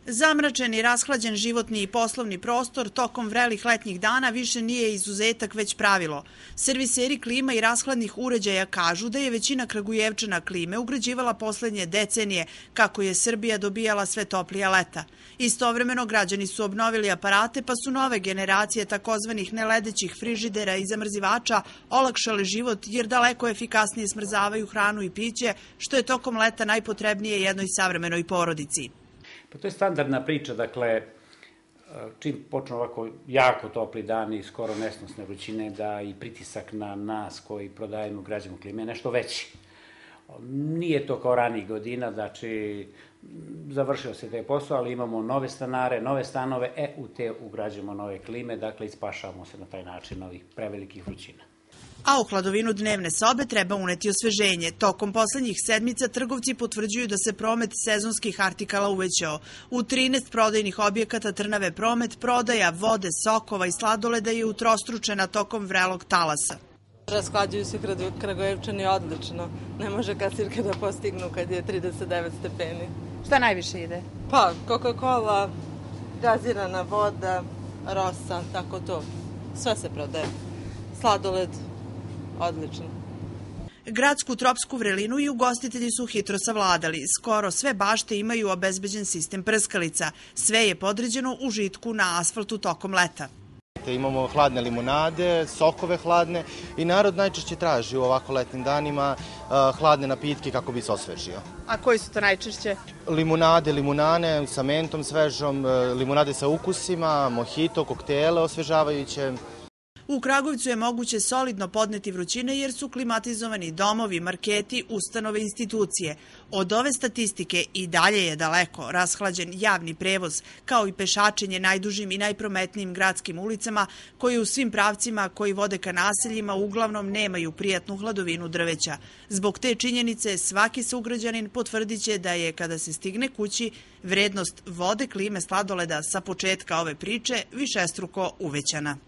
Zamračen i rashlađen životni i poslovni prostor tokom vrelih letnjih dana više nije izuzetak već pravilo. Serviseri klima i rashladnih uređaja kažu da je većina Kragujevčana klime ugrađivala poslednje decenije kako je Srbija dobijala sve toplija leta. Istovremeno građani su obnovili aparate pa su nove generacije takozvanih neledećih frižidera i zamrzivača olakšale život jer daleko efikasnije smrzavaju hranu i piće, što je tokom leta najpotrebnije jednoj savremenoj porodici. Pa to je standardna priča, dakle, čim počnu ovako jako topli dani, skoro nesnosne vrućine, da i pritisak na nas koji prodajemo građanima klime je nešto veći. Nije to kao ranijih godina, znači, završio se taj posao, ali imamo nove stanare, nove stanove, u te ugrađujemo nove klime, dakle, ispašavamo se na taj način ovih prevelikih vrućina. A u hladovinu dnevne sobe treba uneti osveženje. Tokom poslednjih sedmica trgovci potvrđuju da se promet sezonskih artikala uvećao. U 13 prodajnih objekata Trnave promet, prodaja vode, sokova i sladoleda je utrostručena tokom vrelog talasa. Rasklađuju se Kragujevčani odlično. Ne može kasirke da postignu kad je 39 stepeni. Šta najviše ide? Pa, Coca-Cola, gazirana voda, rosa, tako to. Sve se prodaje. Sladoled, odlično. Gradsku tropsku vrelinu i ugostitelji su hitro savladali. Skoro sve bašte imaju obezbeđen sistem prskalica. Sve je podređeno užitku na asfaltu tokom leta. Imamo hladne limunade, sokove hladne i narod najčešće traži u ovako letnim danima hladne napitke kako bi se osvežio. A koji su to najčešće? Limunade, limunane sa mentom svežom, limunade sa ukusima, mojito, koktele osvežavajuće. U Kragujevcu je moguće solidno podneti vrućine jer su klimatizovani domovi, marketi, ustanove, institucije. Od ove statistike i dalje je daleko rashlađen javni prevoz, kao i pešačenje najdužim i najprometnijim gradskim ulicama, koje u svim pravcima koji vode ka naseljima uglavnom nemaju prijatnu hladovinu drveća. Zbog te činjenice svaki sugrađanin potvrdiće da je kada se stigne kući vrednost vode, klime, sladoleda sa početka ove priče višestruko uvećana.